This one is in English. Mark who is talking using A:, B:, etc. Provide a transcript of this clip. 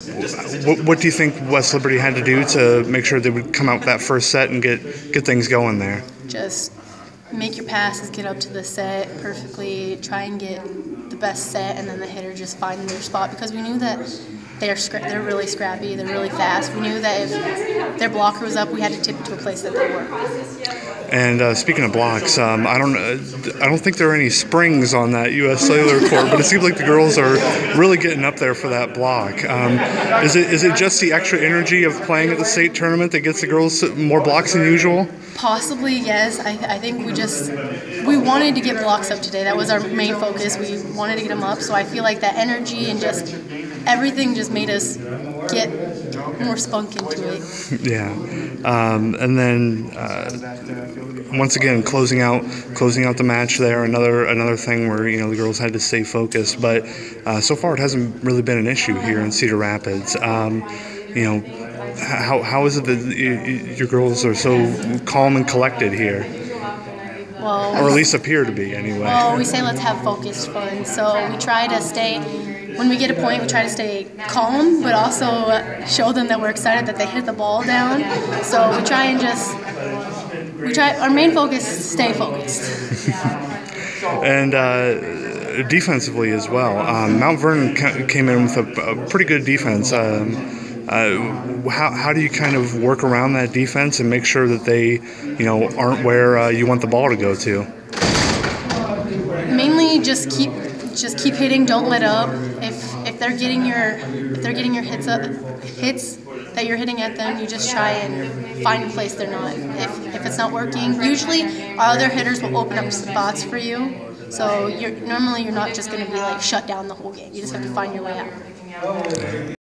A: what do you think West Liberty had to do to make sure they would come out with that first set and get things going there?
B: Just make your passes, get up to the set perfectly, try and get the best set, and then the hitter just find their spot, because we knew that they're really scrappy, they're really fast. We knew that if their blocker was up, we had to tip it to a place that they were.
A: And speaking of blocks, I don't think there are any springs on that U.S. Cellular court, but it seems like the girls are really getting up there for that block. Is it just the extra energy of playing at the state tournament that gets the girls more blocks than usual?
B: Possibly, yes. I think we wanted to get blocks up today. That was our main focus. We wanted to get them up, so I feel like that energy and just everything just made us get more spunk into it.
A: Yeah, and then once again closing out the match there. Another thing where the girls had to stay focused, but so far it hasn't really been an issue here in Cedar Rapids. How is it that your girls are so calm and collected here?
B: Well,
A: or at least appear to be, anyway.
B: Well, we say let's have focused fun, so we try to stay, when we get a point, we try to stay calm, but also show them that we're excited that they hit the ball down. So we try and our main focus is to stay focused.
A: And defensively as well, Mount Vernon came in with a pretty good defense. How do you kind of work around that defense and make sure that they, aren't where you want the ball to go to?
B: Mainly just keep hitting. Don't let up. If they're getting your hits that you're hitting at them, you just try and find a place they're not. If it's not working, usually our other hitters will open up spots for you. So you're not just going to be like shut down the whole game. You just have to find your way out.